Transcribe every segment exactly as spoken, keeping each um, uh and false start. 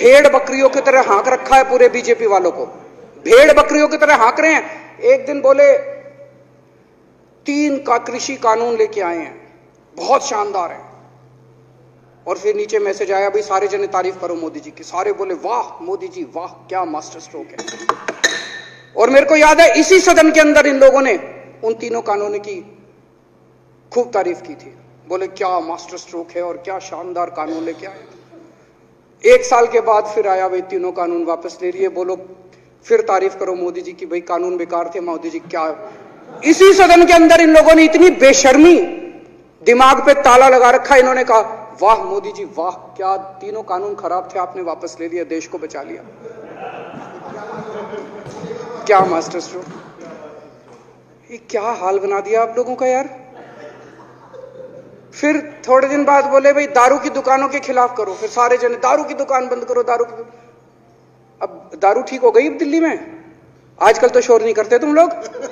भेड़ बकरियों की तरह हाँक रखा है पूरे बीजेपी वालों को, भेड़ बकरियों की तरह हाँक रहे हैं। एक दिन बोले तीन का कृषि कानून लेके आए हैं, बहुत शानदार है, और फिर नीचे मैसेज आया भाई सारे जने तारीफ करो मोदी जी की। सारे बोले वाह मोदी जी वाह, क्या मास्टर स्ट्रोक है। और मेरे को याद है इसी सदन के अंदर इन लोगों ने उन तीनों कानूनों की खूब तारीफ की थी, बोले क्या मास्टर स्ट्रोक है और क्या शानदार कानून लेके आए। एक साल के बाद फिर आया भाई तीनों कानून वापस ले लिए, बोलो फिर तारीफ करो मोदी जी की, भाई कानून बेकार थे मोदी जी। क्या इसी सदन के अंदर इन लोगों ने इतनी बेशर्मी, दिमाग पे ताला लगा रखा, इन्होंने कहा वाह मोदी जी वाह, क्या तीनों कानून खराब थे आपने वापस ले लिया, देश को बचा लिया। क्या मास्टर स्ट्रोक, ये क्या हाल बना दिया आप लोगों का यार। फिर थोड़े दिन बाद बोले भाई दारू की दुकानों के खिलाफ करो, फिर सारे जने दारू की दुकान बंद करो, दारू की। अब दारू ठीक हो गई दिल्ली में, आजकल तो शोर नहीं करते तुम लोग।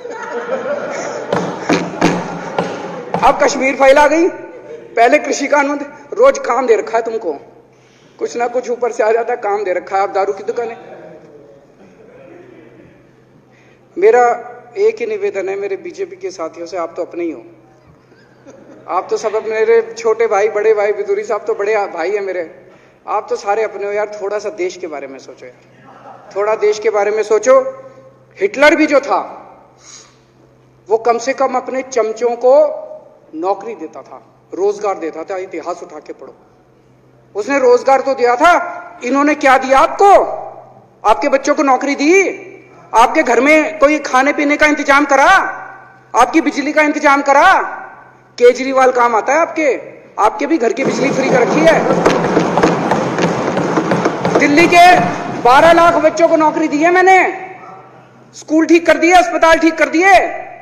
अब कश्मीर फाइल आ गई, पहले कृषि कानून, रोज काम दे रखा है तुमको, कुछ ना कुछ ऊपर से आ जाता है, काम दे रखा है। अब दारू की दुकानें। मेरा एक ही निवेदन है मेरे बीजेपी के साथियों से, आप तो अपने ही हो, आप तो सब अपने, मेरे छोटे भाई बड़े भाई बिदुरी साहब तो बड़े भाई है मेरे, आप तो सारे अपने हो यार। थोड़ा सा देश के बारे में सोचो यार, थोड़ा देश के बारे में सोचो। हिटलर भी जो था वो कम से कम अपने चमचों को नौकरी देता था, रोजगार देता था। इतिहास उठा के पढ़ो, उसने रोजगार तो दिया था। इन्होंने क्या दिया आपको? आपके बच्चों को नौकरी दी, आपके घर में कोई खाने पीने का इंतजाम करा, आपकी बिजली का इंतजाम करा। केजरीवाल काम आता है आपके, आपके भी घर की बिजली फ्री कर रखी है। दिल्ली के बारह लाख बच्चों को नौकरी दी है मैंने, स्कूल ठीक कर दिए, अस्पताल ठीक कर दिए।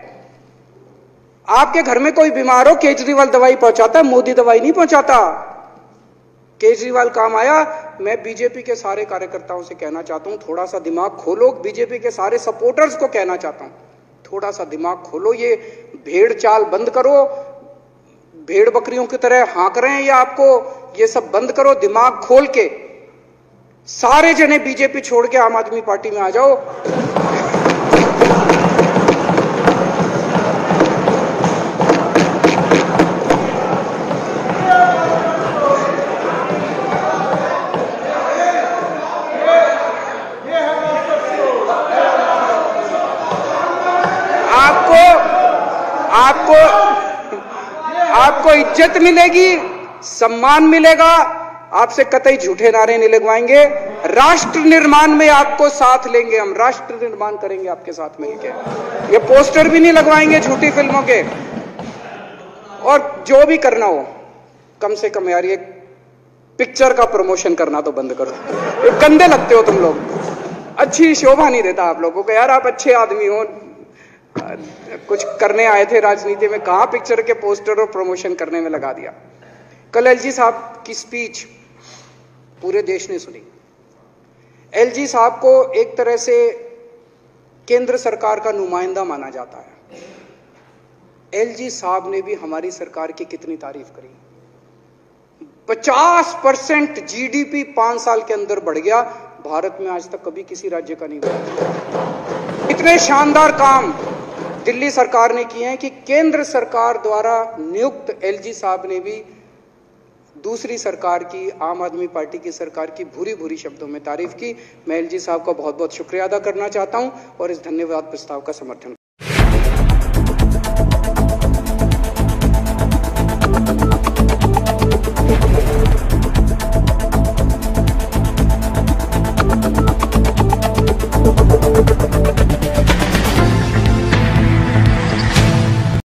आपके घर में कोई बीमार हो, केजरीवाल दवाई पहुंचाता है, मोदी दवाई नहीं पहुंचाता। केजरीवाल काम आया। मैं बीजेपी के सारे कार्यकर्ताओं से कहना चाहता हूं, थोड़ा सा दिमाग खोलो। बीजेपी के सारे सपोर्टर्स को कहना चाहता हूं, थोड़ा सा दिमाग खोलो। ये भेड़ चाल बंद करो, भेड़ बकरियों की तरह हाँक रहे हैं ये आपको, ये सब बंद करो। दिमाग खोल के सारे जने बीजेपी छोड़ के आम आदमी पार्टी में आ जाओ। आपको आपको आपको इज्जत मिलेगी, सम्मान मिलेगा, आपसे कतई झूठे नारे नहीं लगवाएंगे। राष्ट्र निर्माण में आपको साथ लेंगे हम, राष्ट्र निर्माण करेंगे आपके साथ मिलकर। ये पोस्टर भी नहीं लगवाएंगे झूठी फिल्मों के। और जो भी करना हो, कम से कम यार ये पिक्चर का प्रमोशन करना तो बंद करो। ये गंदे लगते हो तुम लोग, अच्छी शोभा नहीं देता आप लोगों को यार। आप अच्छे आदमी हो, कुछ करने आए थे राजनीति में, कहां पिक्चर के पोस्टर और प्रमोशन करने में लगा दिया। कल एलजी साहब की स्पीच पूरे देश ने सुनी। एलजी साहब को एक तरह से केंद्र सरकार का नुमाइंदा माना जाता है। एलजी साहब ने भी हमारी सरकार की कितनी तारीफ करी। पचास परसेंट जीडीपी पांच साल के अंदर बढ़ गया, भारत में आज तक कभी किसी राज्य का नहीं हुआ। इतने शानदार काम दिल्ली सरकार ने किए हैं कि केंद्र सरकार द्वारा नियुक्त एलजी साहब ने भी दूसरी सरकार की, आम आदमी पार्टी की सरकार की भूरी भूरी शब्दों में तारीफ की। मैं एलजी साहब का बहुत बहुत शुक्रिया अदा करना चाहता हूं और इस धन्यवाद प्रस्ताव का समर्थन